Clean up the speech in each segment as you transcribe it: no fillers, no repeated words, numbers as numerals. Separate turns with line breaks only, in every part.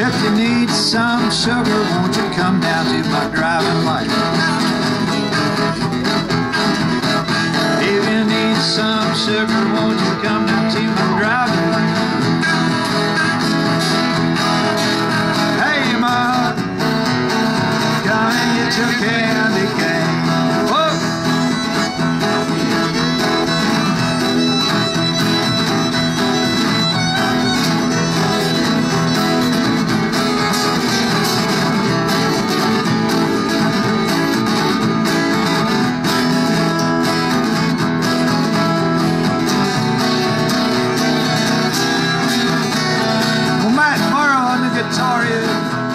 If you need some sugar, won't you come down to my driving light? If you need some sugar, won't you come down to my driving light? Hey, Ma, come and get your candy cane. Whoa! Morrow on the guitar is.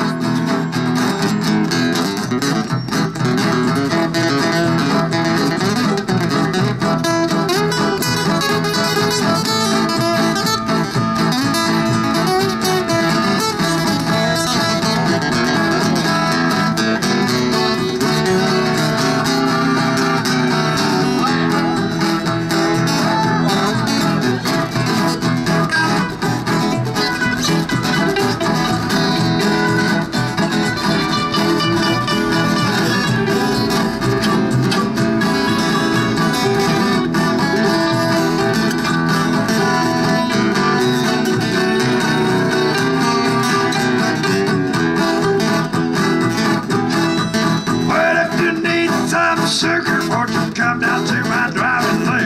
Sugar, won't you come down to my driving lane?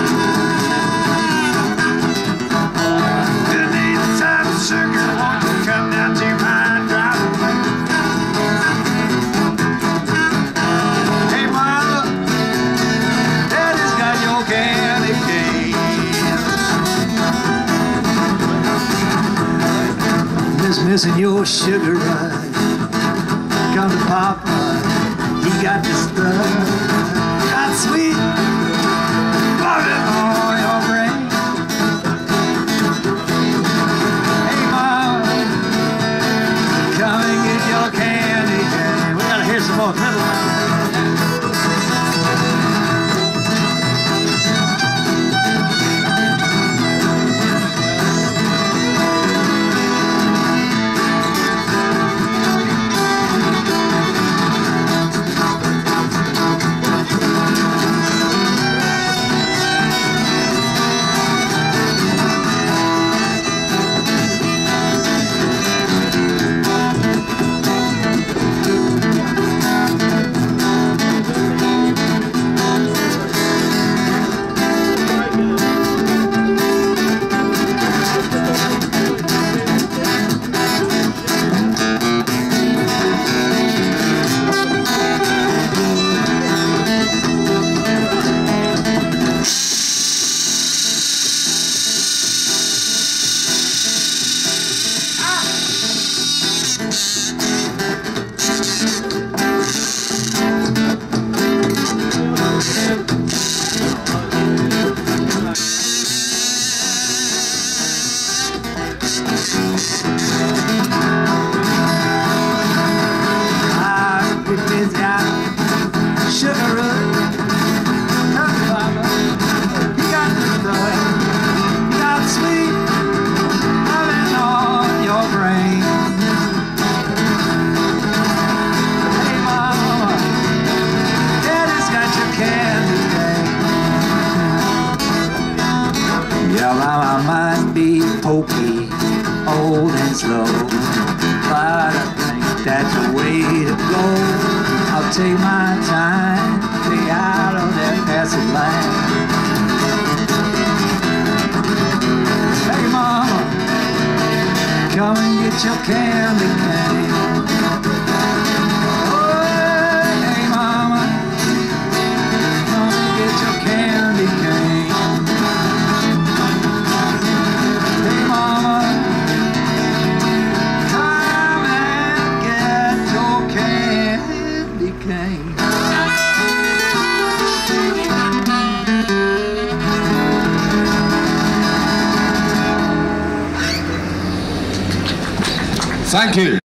You need some sugar, won't you come down to my driving lane? Hey, Mama, Daddy's got your candy cane. Missing your sugar rush. Come to Papa. He got the stuff, got sweet, love it on your brain. Hey, Mom, come and get your candy cane. We gotta hear some more fiddle. I might be pokey, old and slow, but I think that's the way to go. I'll take my time, stay out of that passing line. Hey, Mama, come and get your candy cane. Oh, hey, Mama, come and get your candy cane.
Thank you.